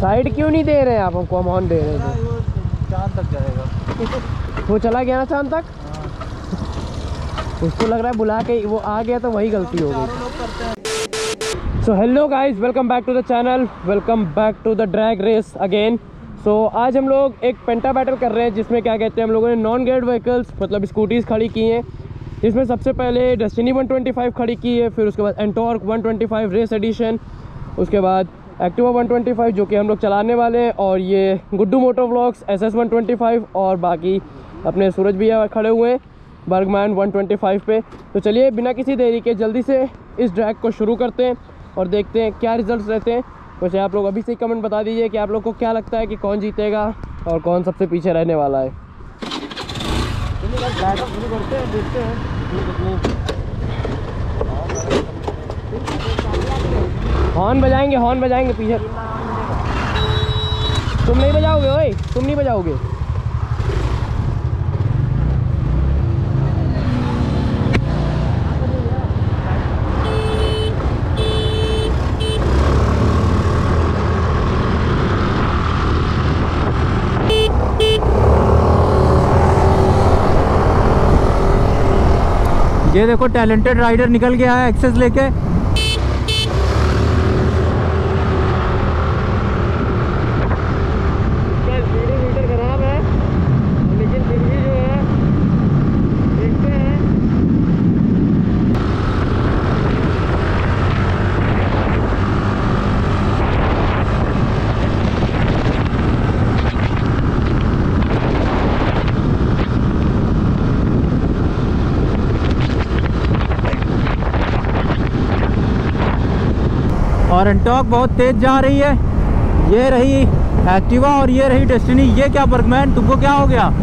Side क्यों नहीं दे रहे हैं आप हमको? हम हॉर्न दे रहे हैं। वो चांद तक जाएगा। वो चला गया ना चांद तक। उसको लग रहा है बुला के वो आ गया तो वही गलती हो गई। So hello guys, welcome back to the channel, welcome back to the drag race again. So आज हम लोग एक पेंटा बैटल कर रहे हैं जिसमें क्या कहते हैं, हम लोगों ने नॉन गेयर्ड व्हीकल्स मतलब स्कूटीज़ खड़ी की हैं। जिसमें सबसे पहले डेस्टिनी 125 खड़ी की है, फिर उसके बाद एंटॉर्क 125 रेस एडिशन, उसके बाद एक्टिवा 125 जो कि हम लोग चलाने वाले हैं, और ये गुड्डू मोटो व्लॉग्स SS 125, और बाकी अपने सूरज भैया खड़े हुए हैं बर्गमैन 125 पे। तो चलिए बिना किसी देरी के जल्दी से इस ड्रैग को शुरू करते हैं और देखते हैं क्या रिजल्ट्स रहते हैं। वैसे आप लोग अभी से कमेंट बता दीजिए कि आप लोग को क्या लगता है कि कौन जीतेगा और कौन सबसे पीछे रहने वाला है। करते हैं, देखते हैं। हॉर्न बजाएंगे पीछे। तुम नहीं बजाओगे? ओए तुम नहीं बजाओगे? ये देखो टैलेंटेड राइडर निकल गया है एक्सेस लेके। खराब है लेकिन फिर भी जो है देखते हैं। और एंटॉर्क बहुत तेज जा रही है। ये रही एक्टिवा और ये रही डेस्टिनी। ये क्या बर्गमैन, तुमको क्या हो गया?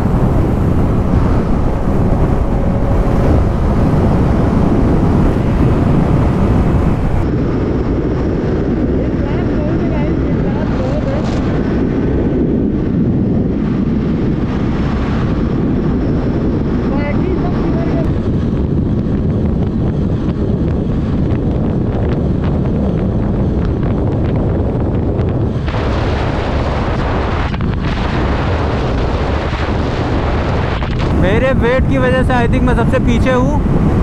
मेरे वेट की वजह से आई थिंक मैं सबसे पीछे हूँ।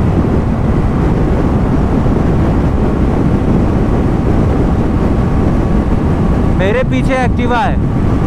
मेरे पीछे एक्टिवा है।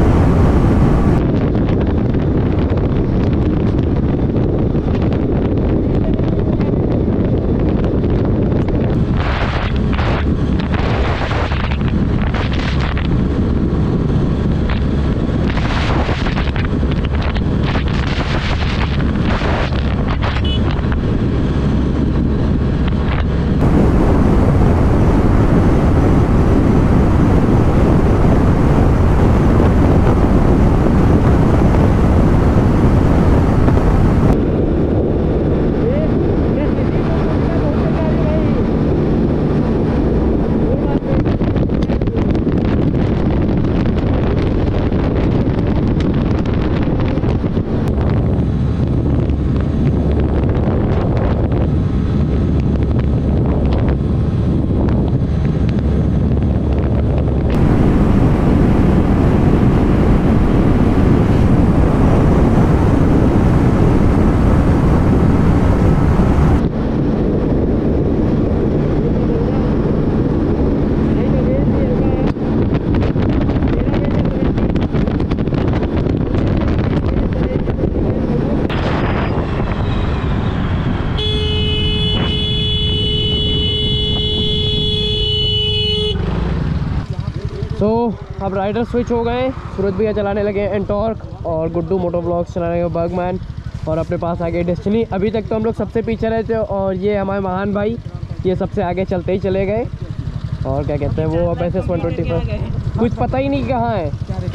तो अब राइडर स्विच हो गए। सूरज भैया चलाने लगे एंटॉर्क और गुड्डू मोटो व्लॉग्स चलाने लगे बर्गमैन, और अपने पास आ गए डेस्टिनी। अभी तक तो हम लोग सबसे पीछे रहे थे और ये हमारे महान भाई ये सबसे आगे चलते ही चले गए। और क्या कहते हैं वो अब SS 125 कुछ पता ही नहीं कहाँ है।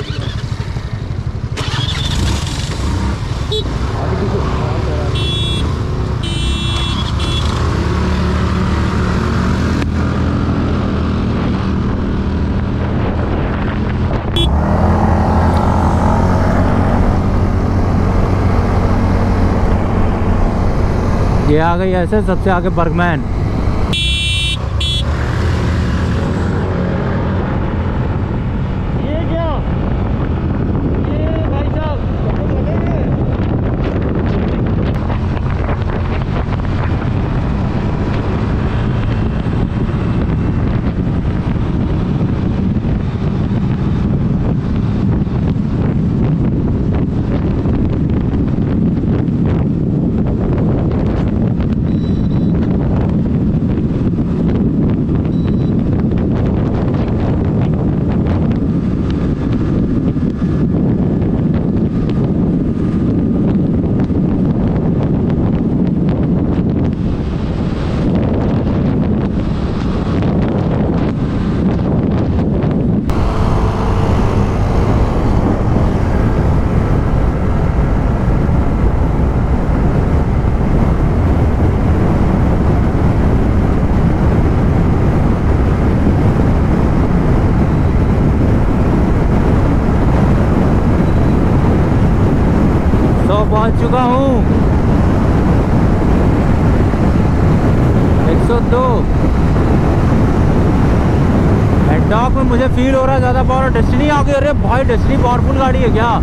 ये आ गई ऐसे सबसे आगे बर्गमैन। पहुंच चुका हूँ 102 एंटॉक में। मुझे फील हो रहा है ज़्यादा पावर। डेस्टिनी आ गई। अरे भाई डेस्टिनी पावरफुल गाड़ी है क्या?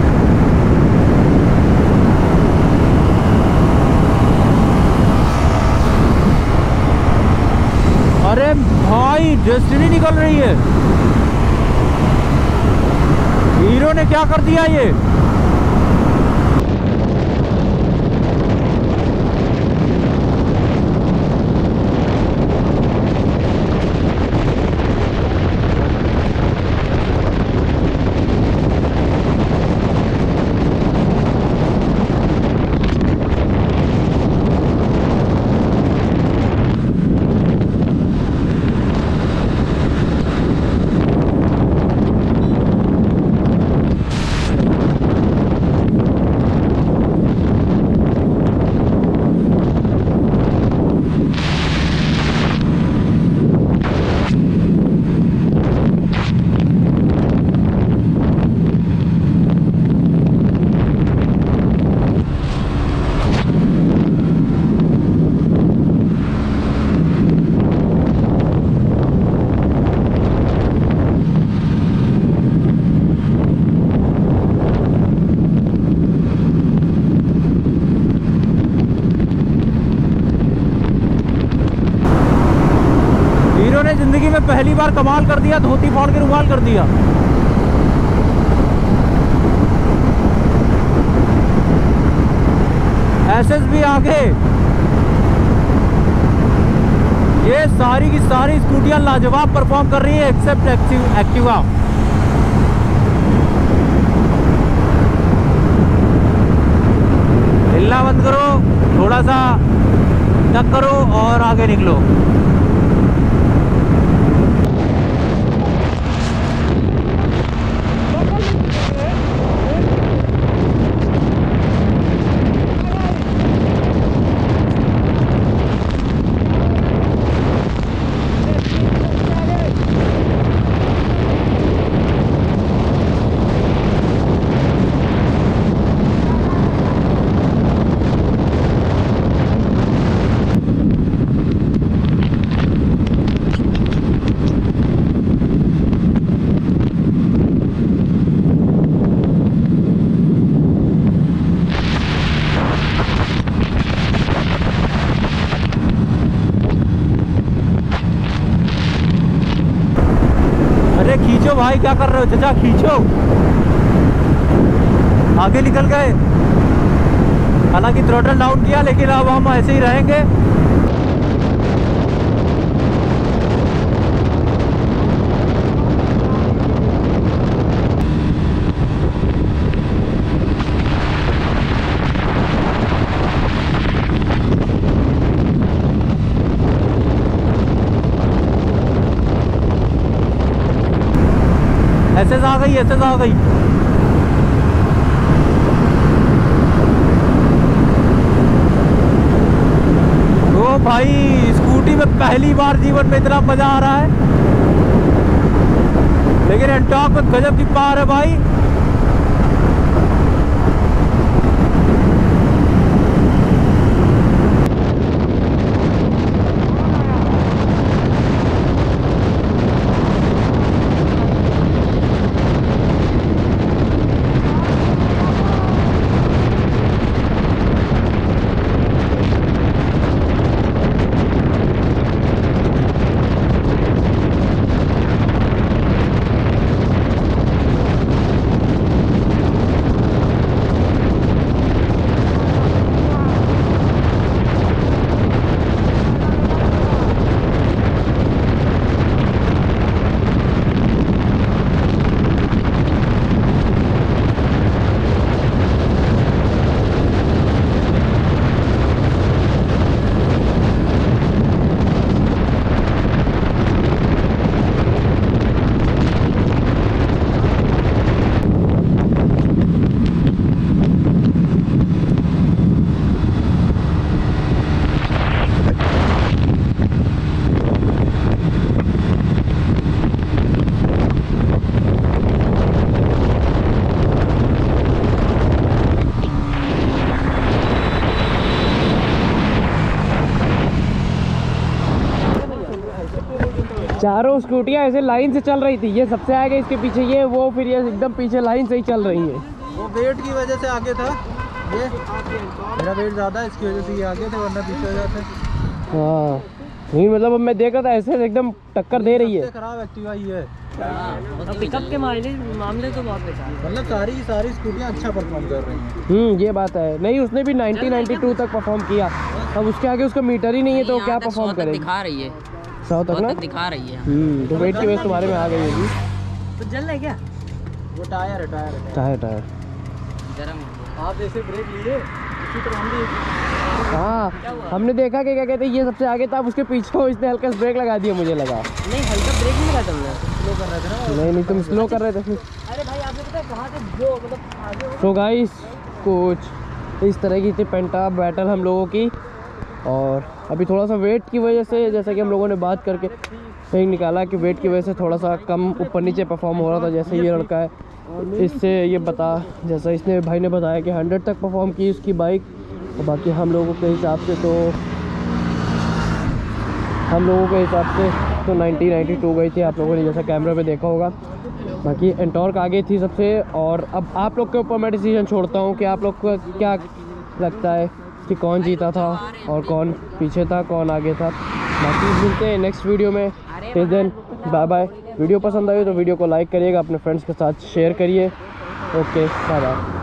अरे भाई डेस्टिनी निकल रही है। हीरो ने क्या कर दिया ये? जिंदगी में पहली बार कमाल कर दिया। धोती फाड़ के रुमाल कर दिया। एसएस भी आगे। ये सारी की सारी स्कूटियां लाजवाब परफॉर्म कर रही है एक्सेप्ट एक्टिवा। हिलना बंद करो, थोड़ा सा टक करो और आगे निकलो। खींचो भाई, क्या कर रहे हो चाचा? खींचो, आगे निकल गए। हालांकि थ्रॉटल डाउन किया, लेकिन अब हम ऐसे ही रहेंगे। एसएस आ गई, एसएस आ गई। ओ भाई, स्कूटी में पहली बार जीवन में इतना मजा आ रहा है। लेकिन एंटॉक में गजब की पावर है भाई। चारों स्कूटियाँ ऐसे लाइन से चल रही थी, ये सबसे आगे, इसके पीछे ये, वो फिर ये एकदम पीछे लाइन से ही चल रही है। वो वेट की वजह से आगे था, ये मेरा वेट ज़्यादा है इसकी वजह से ये आगे थे, वरना पीछे हो जाते। हाँ नहीं मतलब अब मैं देख रहा था ऐसे एकदम टक्कर दे रही है। खराब एक्टिवा ही है। पिकअप के मामले तो बहुत बेकार, मतलब सारी स्कूटियाँ अच्छा परफॉर्म कर रही हैं। ये बात है। नहीं उसने भी 92 तक परफॉर्म किया, अब उसके आगे उसका मीटर ही नहीं है तो क्या परफॉर्म करेगी। दिखा रही है 100 तक ना दिखा रही है। तो वेट की वजह तुम्हारे में आ गई होगी। तो जल है क्या? वो टायर है टायर गरम। आप जैसे ब्रेक लिए उसी तरह हम भी। हाँ हमने देखा कि क्या कहते हैं ये सबसे आगे था, अब उसके पीछे हो, इसने हल्का ब्रेक लगा दिया, मुझे लगा। नहीं हल्का ब्रेक नहीं लगा तुमने, स्लो कर रहे थे ना। नहीं तुम स्लो कर रहे थे फिर। अरे भाई आपने पता है कहाँ से जो मतलब आगे तो गाइस कुछ इस तरह की थी पेंटा बैटल हम लोगों की। और अभी थोड़ा सा वेट की वजह से, जैसा कि हम लोगों ने बात करके सही निकाला कि वेट की वजह से थोड़ा सा कम ऊपर नीचे परफॉर्म हो रहा था। जैसे ये लड़का है इससे ये जैसा इसने भाई ने बताया कि 100 तक परफॉर्म की उसकी बाइक, और बाकी हम लोगों के हिसाब से तो 92 गई थी, आप लोगों ने जैसा कैमरा पे देखा होगा। बाकी एंटॉर्क आगे थी सबसे। और अब आप लोग के ऊपर मैं डिसीजन छोड़ता हूँ कि आप लोग को क्या लगता है कि कौन जीता था और कौन पीछे था, कौन आगे था। बाकी मिलते हैं नेक्स्ट वीडियो में। Till then bye bye. Video पसंद आई तो वीडियो को लाइक करिएगा, अपने फ्रेंड्स के साथ शेयर करिए। Okay bye bye.